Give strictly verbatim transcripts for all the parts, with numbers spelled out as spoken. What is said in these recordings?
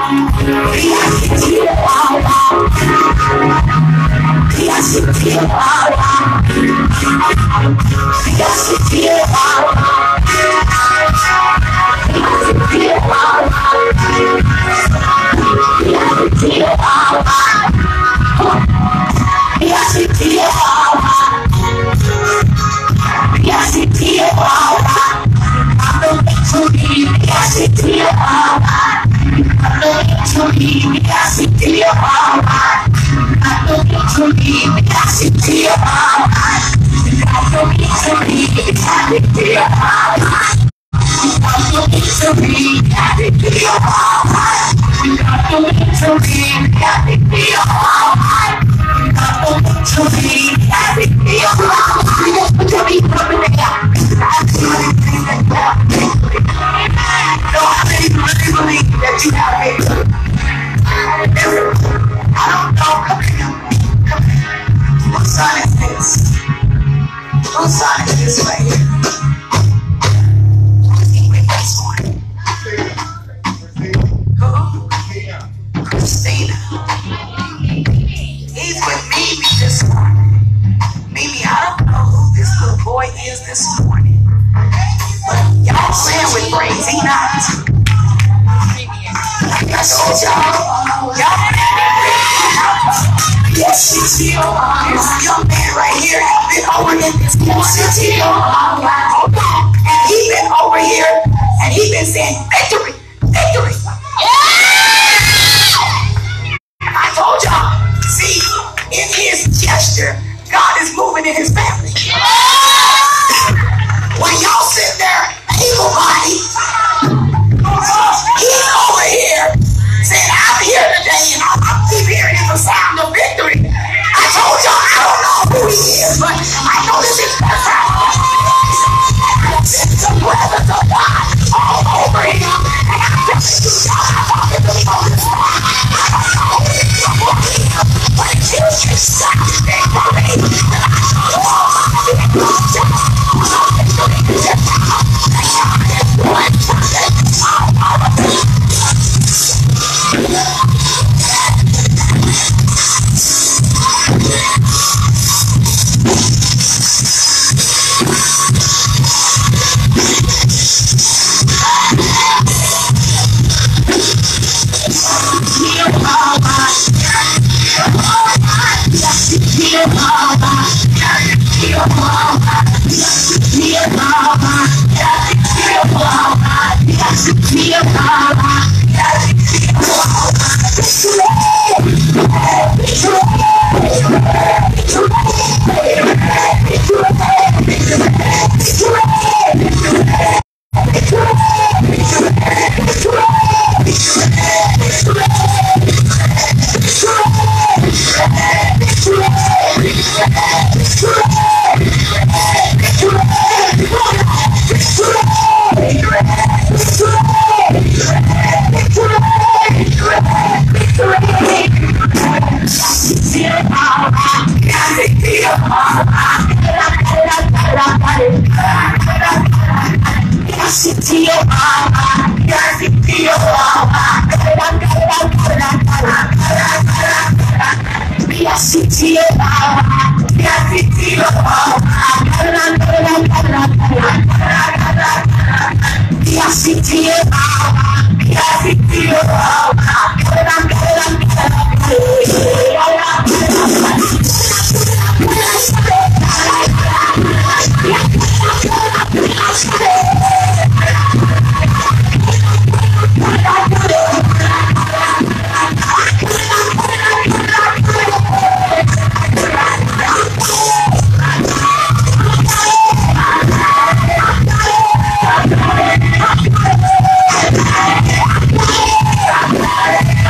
Bye.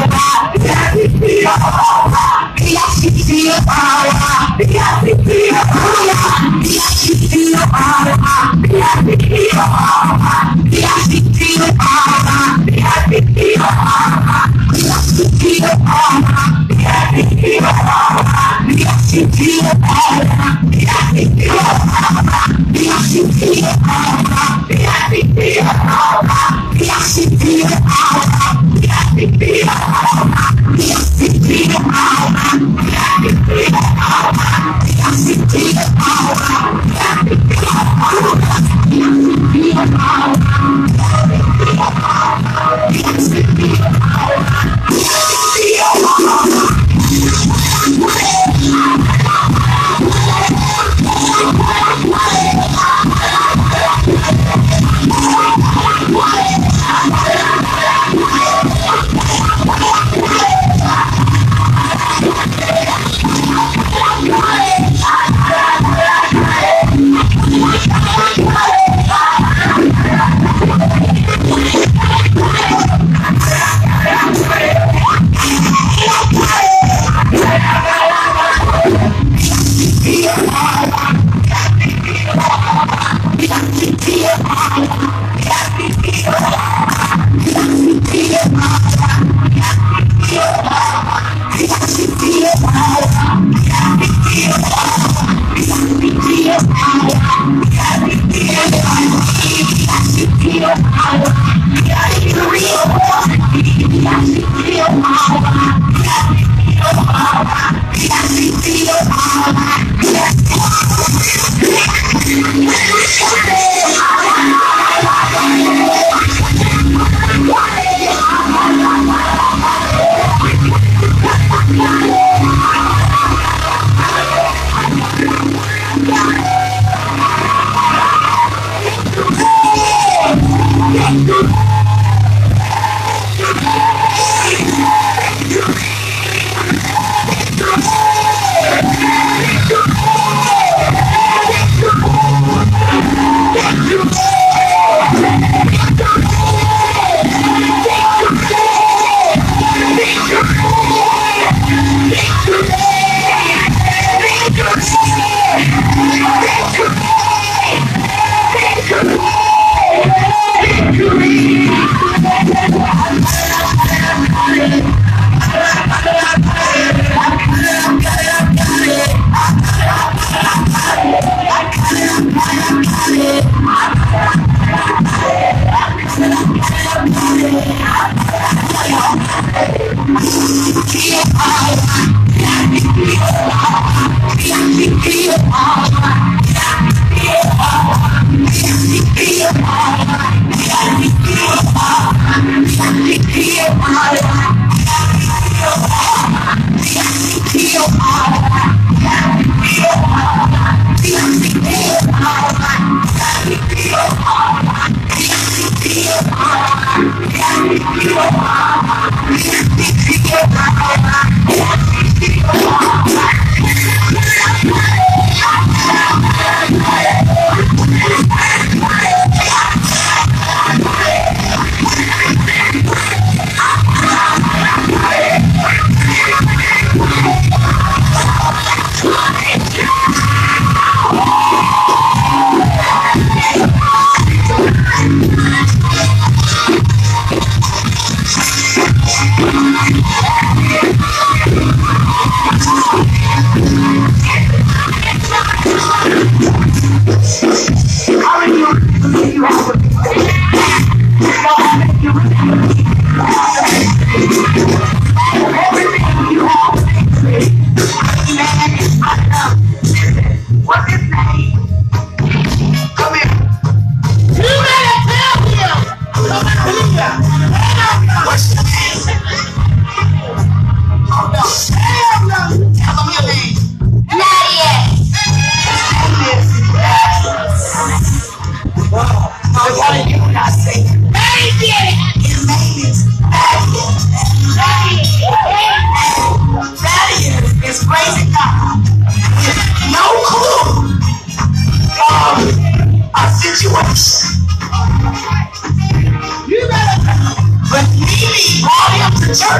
Church this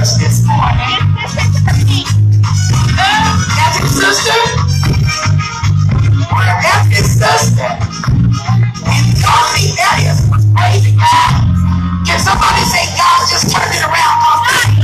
That's his sister? That's his sister. And y'all see that is crazy, God. Can somebody say God just turned it around on me?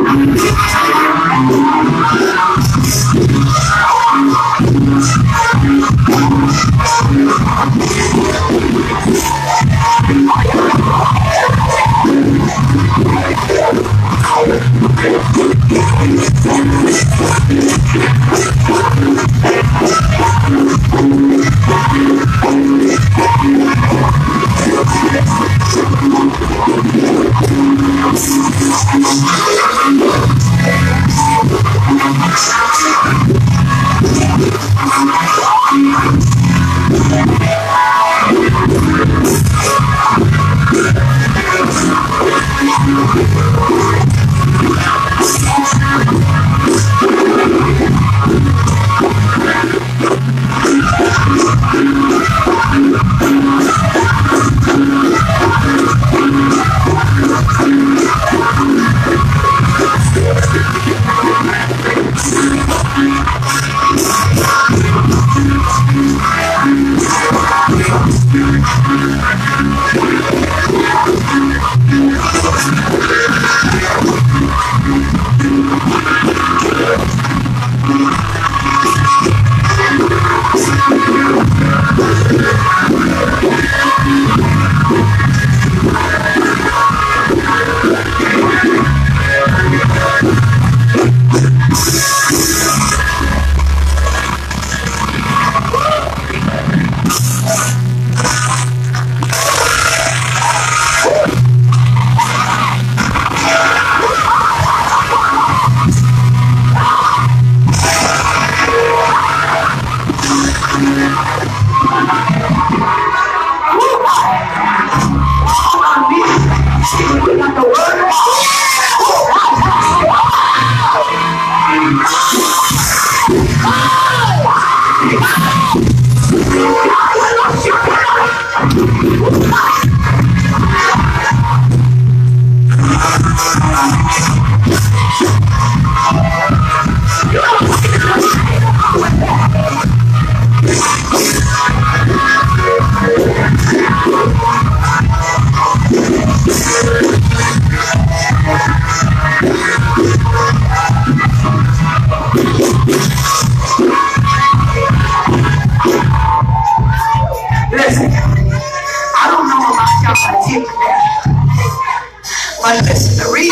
But listen, the reason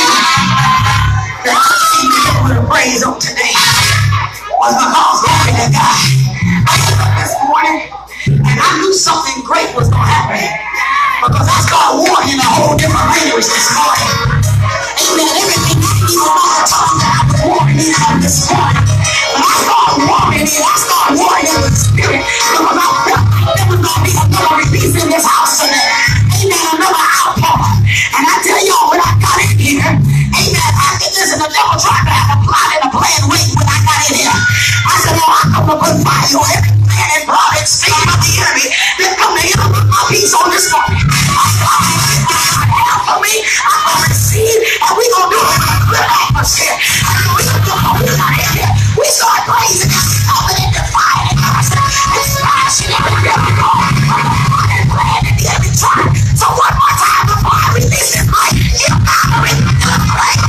that I came to give a praise on today was because glory to God. I woke up this morning and I knew something great was going to happen because I started warring in a whole different language this morning. Amen. Everything I didn't even know the tongue that I was warring in on this morning. When I started warring in, I started warring in the spirit because I felt like there was going to be another release in this house today. Amen. Another outpour. And I tell y'all, when I got in here, amen, I did this and the devil tried to have a plot and a plan way when I got in here. I said, oh, I come to put fire on every plan and plot and scheme of the enemy that come to interrupt my peace on this morning. For me, I'm going to receive, and we're going to do it in a good atmosphere. And we're going to do it when we're in here. We start praising and calling it fire and God said, it's flashing every devil going and playing in the every time. So one more time before I release this mic, you gotta release the praise.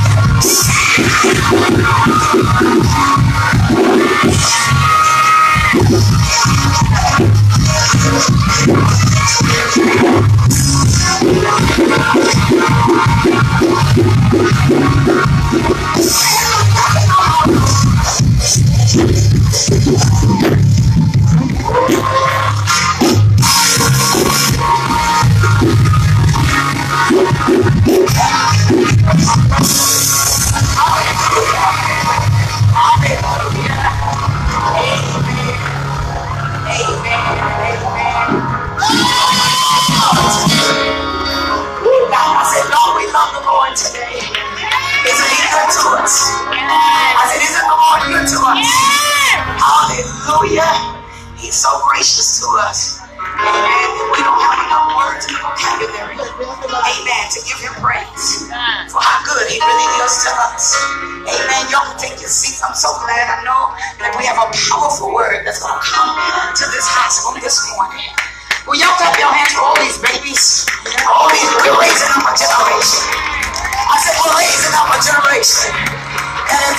He's so gracious to us. Amen. We don't have enough words in the vocabulary. Amen. To give him praise for how good he really is to us. Amen. Y'all can take your seats. I'm so glad I know that we have a powerful word that's going to come to this house on this morning. Will y'all clap your hands for all these babies? All these, we're raising up a generation. I said we're raising up a generation.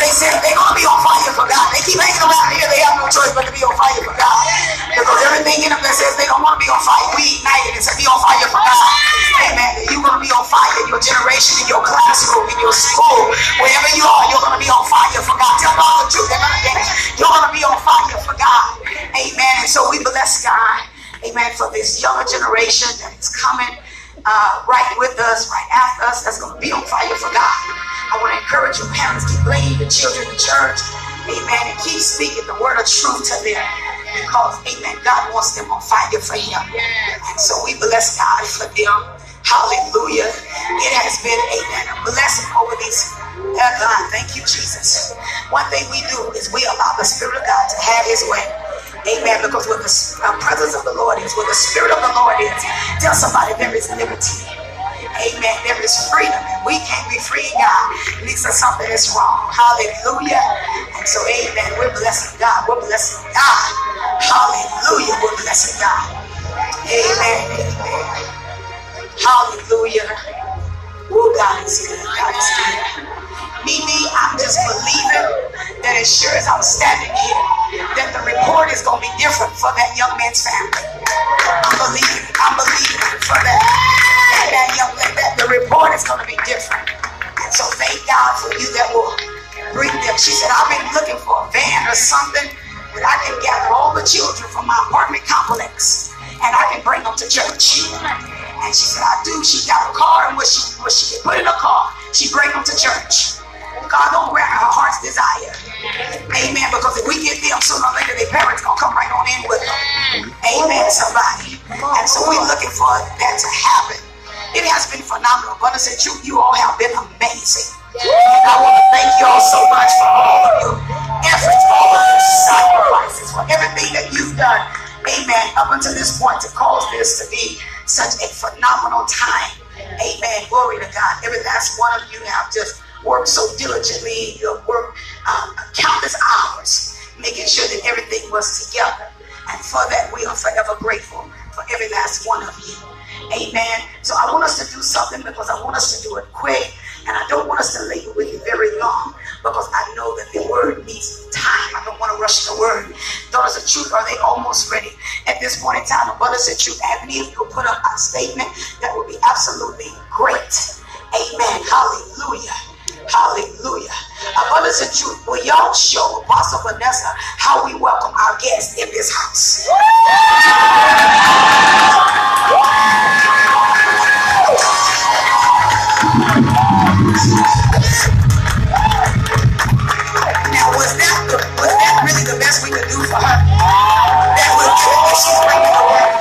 They said they're going to be on fire for God. They keep hanging around here. They have no choice but to be on fire for God. Because everything in them that says they don't want to be on fire, we ignite it and say be on fire for God. Amen. You're going to be on fire in your generation, in your classroom, in your school. Wherever you are, you're going to be on fire for God. Tell God the truth. They're going to get it. You're going to be on fire for God. Amen. And so we bless God. Amen. For this younger generation that is coming uh, right with us, right after us, that's going to be on fire for God. I want to encourage you parents, keep bringing your children to church. Amen. And keep speaking the word of truth to them. Because, amen, God wants them on fire for him. And so we bless God for them. Hallelujah. It has been, amen, a blessing over these. Uh, God, thank you, Jesus. One thing we do is we allow the Spirit of God to have his way. Amen. Because where the uh, presence of the Lord is, where the Spirit of the Lord is, tell somebody there is liberty. Amen. There is freedom. And we can't be free in God. At least there's something that's wrong. Hallelujah. And so, amen. We're blessing God. We're blessing God. Hallelujah. We're blessing God. Amen. Amen. Hallelujah. Ooh, God is good. God is good. Me, me, I'm just believing that as sure as I'm standing here, that the report is going to be different for that young man's family. I'm believing. I'm believing for that. And that young man, that the report is going to be different. And so thank God for you that will bring them. She said, I've been looking for a van or something that I can gather all the children from my apartment complex and I can bring them to church. And she said, I do. She got a car, and what she, what she can put in a car, she bring them to church. God don't grant her heart's desire. Amen. Because if we get them, sooner or later, their parents going to come right on in with them. Amen, somebody. And so we're looking for that to happen. It has been phenomenal. But I said, you, you all have been amazing. And I want to thank you all so much for all of your efforts, all of your sacrifices, for everything that you've done. Amen. Up until this point to cause this to be such a phenomenal time. Amen. Glory to God. Every last one of you have just worked so diligently. You have worked um, countless hours making sure that everything was together. And for that, we are forever grateful for every last one of you. Amen. So I want us to do something because I want us to do it quick. And I don't want us to linger with you very long because I know that the word needs time. I don't want to rush the word. Daughters of Truth, are they almost ready? At this point in time, Brothers of Truth, Anthony, if you'll put up a statement, that would be absolutely great. Amen. Hallelujah. Hallelujah. Brothers of Truth, will y'all show Apostle Vanessa how we welcome our guests in this house? Now, was that, the, was that really the best we could do for her? That was good that she's bringing the word.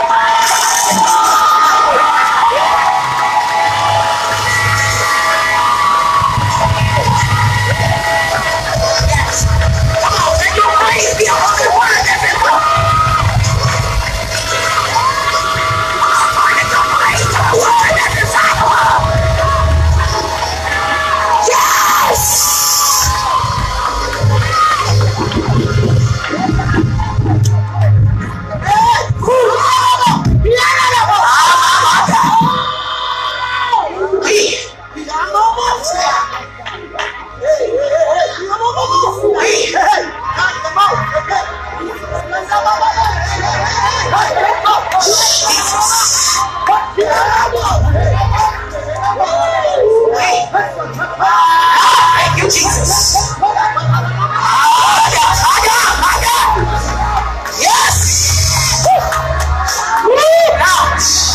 Yes. Come on, let your praise be a holy word, everyone. I'm going to praise the word that is our. Yes! Thank you, Jesus. Oh, yeah, my God, my God. Yes. Woo. Now.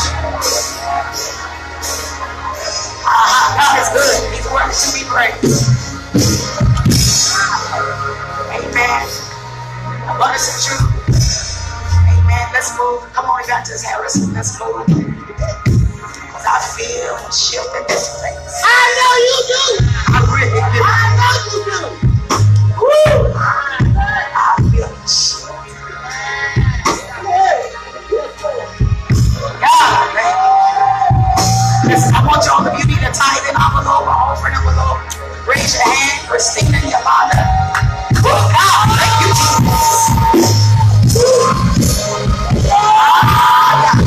Uh-huh. God is good. He's worthy to be praised. Amen. Brothers of Truth. Amen. Let's move. Come on, Evangelist Harrison. Let's move. Because I feel a shift in this place. I know you do. I really do. I know you do. Woo. I feel a shift. God, man. Listen, I want y'all, if you need a tithing envelope, an offering envelope, raise your hand. Christina, Yolanda. Oh, God, thank you, Jesus. Ah, God.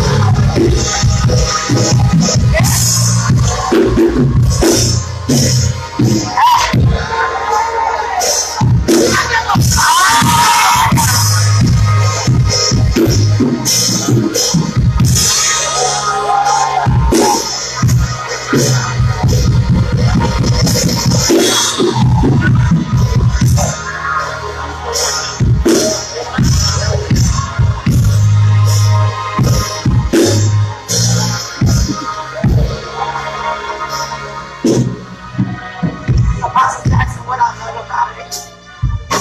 Yes. Ah.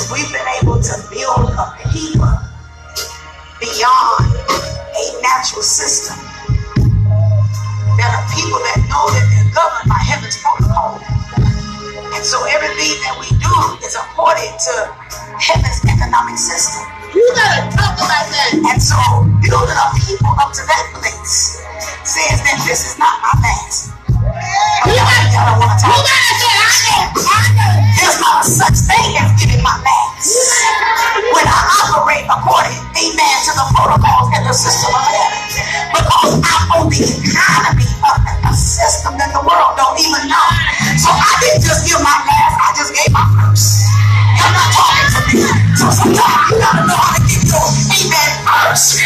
we've been able to build a people beyond a natural system. There are people that know that they're governed by heaven's protocol. And so everything that we do is according to heaven's economic system. You gotta talk about that. And so building a people up to that place says that this is not my past. You gotta, I don't want to you talk. gotta say, I know, I know. There's not a such thing as giving my past. When I operate according, amen, to the protocols and the system of heaven. Because I'm on the economy of a system that the world don't even know. So I didn't just give my last, I just gave my first. You're not talking to me. So sometimes you gotta know how to give your amen first.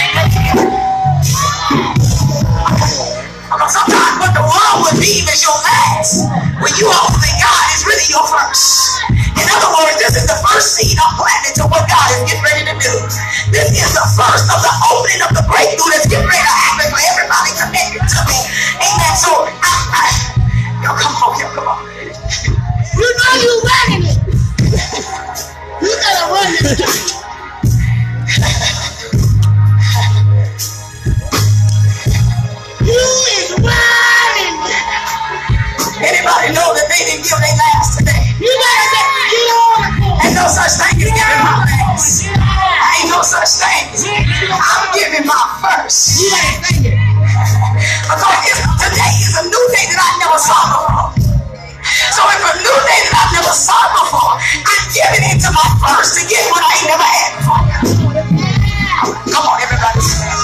Because sometimes what the world would deem as your last, when you are with God, is really your first. In other words, this is the first seed I'm planting to what God is getting ready to do. This is the first of the opening of the breakthrough that's getting ready to happen for everybody connected to me. Amen. So, I, I, yo, come on, yo, come on. You know you running it. You gotta run it. You is running. Anybody know that they didn't give their last today? You gotta say, you know, Ain't no such thing as giving my last. Ain't no such thing. I'm giving my first. you gotta say it. Because it's, today is a new day that I never saw before. So if a new day that I've never saw before, I'm giving into my first to get what I ain't never had before. Come on, everybody.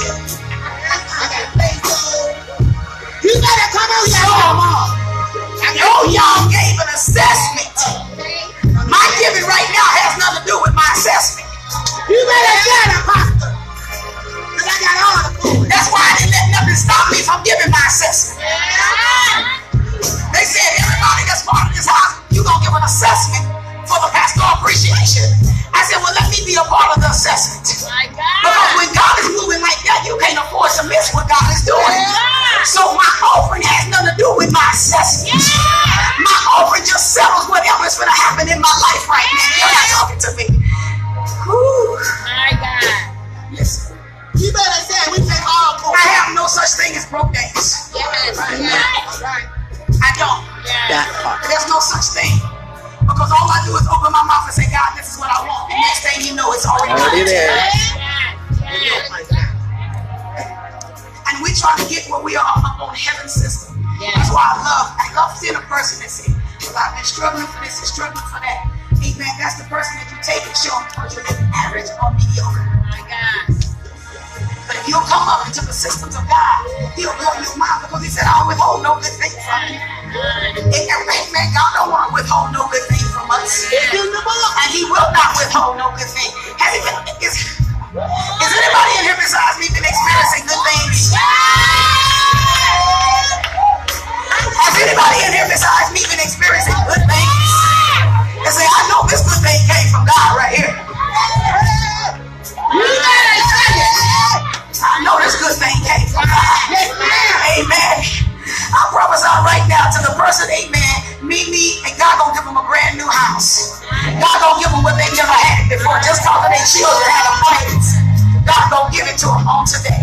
You gotta come on, y'all. I know y'all gave an assessment. My giving right now has nothing to do with my assessment. You better get a pasta. Cause I got all the food. That's why I didn't let nothing stop me from giving my assessment. They said everybody that's part of this house, you're going to give an assessment for the pastoral appreciation. I said, well, let me be a part of the assessment. Because when God is moving like that, you can't afford to miss what God is doing. So my offering has nothing to do with my assessment. My offering just settles whatever is going to happen in my life right now. You're not talking to me. Whew. Listen, You better say we take all food. I have no such thing as broke days. I don't. That part. There's no such thing. Because all I do is open my mouth and say, God, this is what I want. And next thing you know, it's already Already there. And we try to get where we are up on heaven's system. That's why I love, I love seeing a person that says, well, I've been struggling for this and struggling for that. Amen. That's the person that you take and show them towards your average or mediocre. But if you'll come up into the systems of God, he'll blow your mind because he said, I'll withhold no good thing from you. Amen. God don't want to withhold no good thing from us. And he will not withhold no good thing. Has it been, is, is anybody in here besides me been experiencing good things? Has anybody in here besides me been experiencing good things? And say, I know this good thing came from God right here. I know this good thing came from God. Amen. I prophesy right now to the person, amen, me, me, and God gonna give them a brand new house. God gonna give them what they never had before. Just cause their children had a place. God gonna give it to them on today.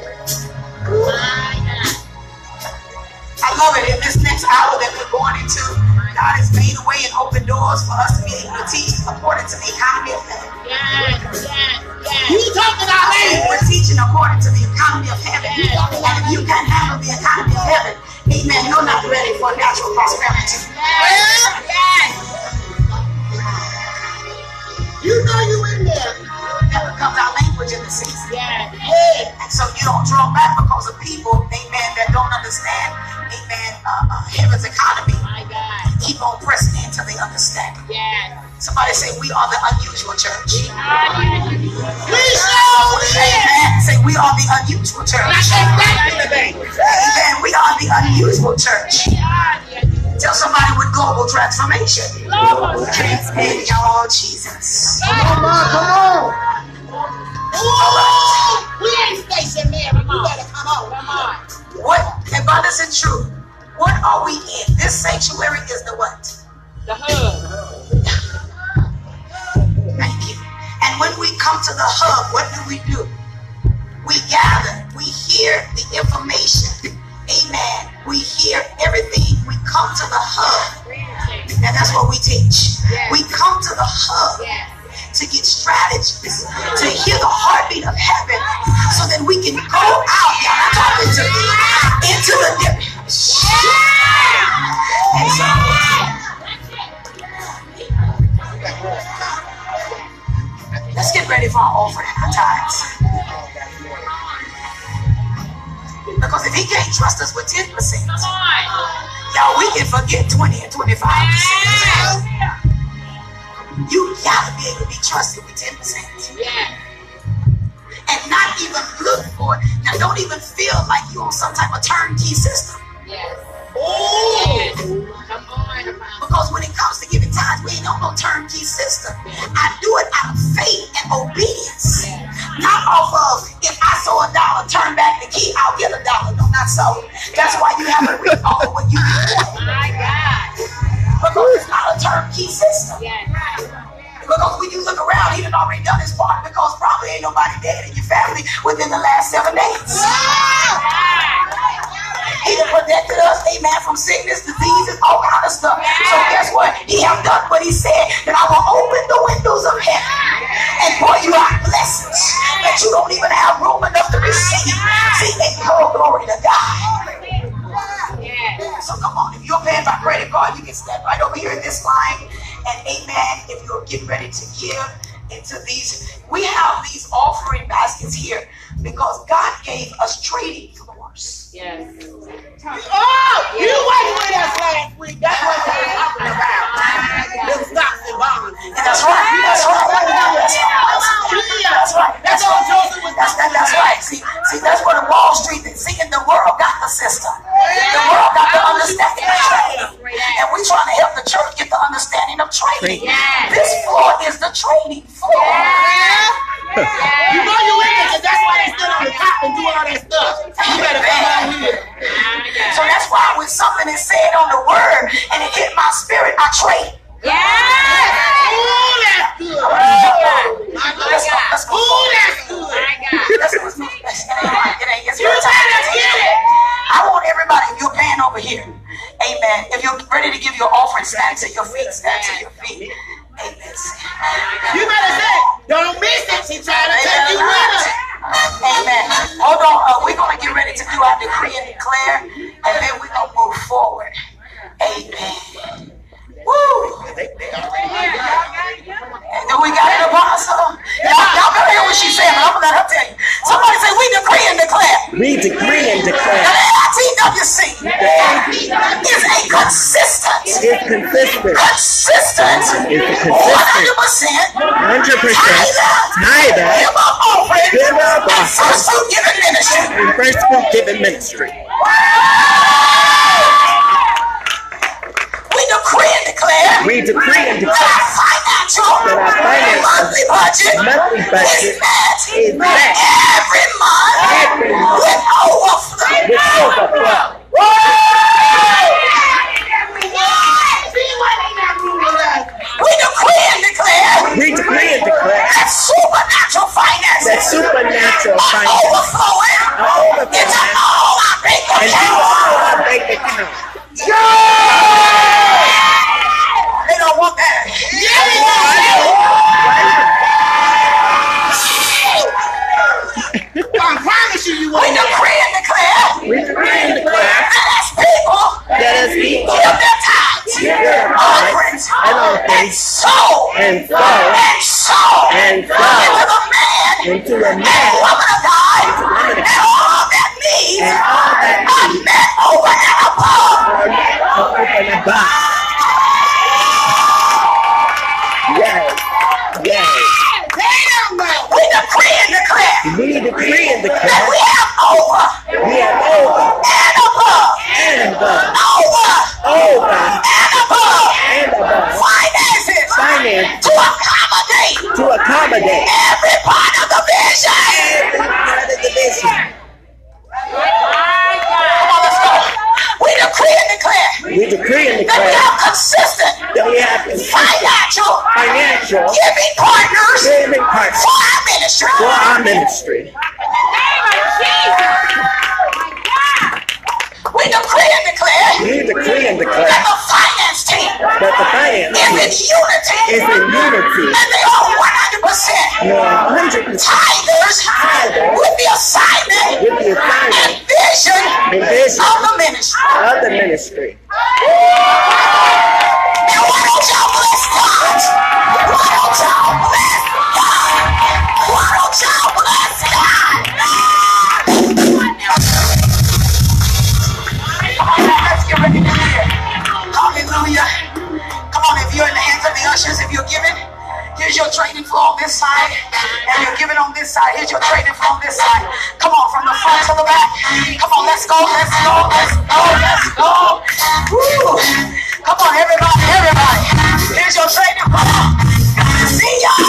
I love it. In this next hour that we're going into, God has made a way and opened doors for us to be able to teach according to the economy of heaven. You talking about me? We're teaching according to the economy of heaven. And if you can't handle the economy of heaven, amen, you're not ready for natural prosperity. You know you in there. That becomes our language in the season. And so you don't draw back because of people, amen, that don't understand, amen, uh, uh, heaven's economy. Keep on pressing in until they understand. Somebody say, we are the unusual church. We showed it. Amen. Say, we are the unusual church. Amen. We are the unusual church. Tell somebody with global transformation. Global transformation. Hey, y'all, Jesus. Come on, come on. Oh, we ain't stationary. You better come on. Come on. What, if I listen true, what are we in? This sanctuary is the what? The hub. And when we come to the hub, what do we do? We gather, we hear the information. Amen. We hear everything. We come to the hub. And that's what we teach. We come to the hub to get strategies, to hear the heartbeat of heaven, so that we can go out, y'all talking to me, into the dip. And so, let's get ready for our offering and our tithes. Because if he can't trust us with ten percent, y'all, we can forget twenty and twenty-five percent. You gotta be able to be trusted with ten percent. And not even look for it. Now, don't even feel like you're on some type of turnkey system. Oh! Because when it comes to giving tithes, we ain't on no turnkey system. I do it out of faith and obedience. Not off of, if I saw a dollar, turn back the key, I'll get a dollar. No, not so. That's why you haven't read all of what you want. My God. Because it's not a turnkey system. Because when you look around, he done already done his part, because probably ain't nobody dead in your family within the last seven days. He done protected us, amen, from sickness, diseases, all kind of stuff. So guess what? He have done what he said, that I will open the windows of heaven and pour you out blessings that you don't even have room enough to receive. See, they call glory to God. So come on, if you're paying by credit card, you can stand right over here in this line. And amen, if you're getting ready to give into these, we have these offering baskets here because God gave us trading floors. Yes. Oh, you wasn't with us last week. That's what they were talking about. The stocks and bonds. That's right. That's right. That's right. That's right. That's all Joseph was that's, that, that's right. See, see, that's what the Wall Street is. See, the world got the system. The world got the understanding of trading. And we're trying to help the church get the understanding of trading. This floor is the trading floor. You know you in it, because that's why they stood on the top and do all that stuff. You better come out here. So that's why when something is said on the word and it hit my spirit, I trade. Yeah. Ooh, that's good. Oh, my God. Let's go. Let's go. Ooh, that's good. Let's go. Let's go. It ain't, it ain't, it's your time. I want everybody, if you're paying over here, amen, if you're ready to give your offering, stand to your feet, stand to your feet. Amen. You better say, don't miss it. She's trying to take you with her. Amen. Hold on. Uh, we're going to get ready to do our decree and declare, and then we're going to move forward. Amen. Woo! Do we got it, Apostle? Y'all, y'all better hear what she's saying, but I'm going to let her tell you. Somebody say, we decree and declare. We decree and declare. That the L T W C is a consistent, It's consistent. consistent, It's a one hundred consistent. percent, one hundred percent. tither, Tither. give up offering, Give up and offering. first fruit giving ministry. And first fruit giving ministry. We decree and declare We decree and that declare our financial, that our financial monthly budget, monthly budget is met, is met every month every month with overflow. with overflow. We decree and declare We decree and declare that supernatural finances that supernatural are finances overflowing are overflowing into all our bank and into accounts. all our bank accounts. They don't want that. I promise you, you We won't. decree and declare We decree and declare that as people that as people give their tithes, give their offerings, tithes and and offerings sow, and sow and sow and into sow the man into a and man woman of God, woman of and all that needs and all that are needs met over and above. are met over and above. Yes, yes. We decree and declare We decree and that declare we have over we have over and above, and above, over over and above and above finances finance to accommodate to accommodate every part of the vision. every part of the vision. Come on, let's go. We decree and declare We decree and that we declare have consistent that we We have consistent financial financial giving partners giving partners for our ministry. for our ministry. We decree and declare We decree and declare that the finance team that the finance is in unity is in unity and they are one hundred percent one hundred percent tithers with the assignment with the assignment and vision and vision of the ministry. of the ministry. Now why don't y'all bless God? Why don't y'all bless God? Why don't y'all bless God? Let's get ready to hear. Hallelujah. Come on, if you're in the hands of the ushers, if you're giving, here's your trading floor on this side. And you're giving on this side. Here's your trading floor on this side. Come on, from the front to the back. Come on, let's go, let's go, let's go, let's go. Woo. Come on, everybody, everybody. Here's your trading floor. See ya.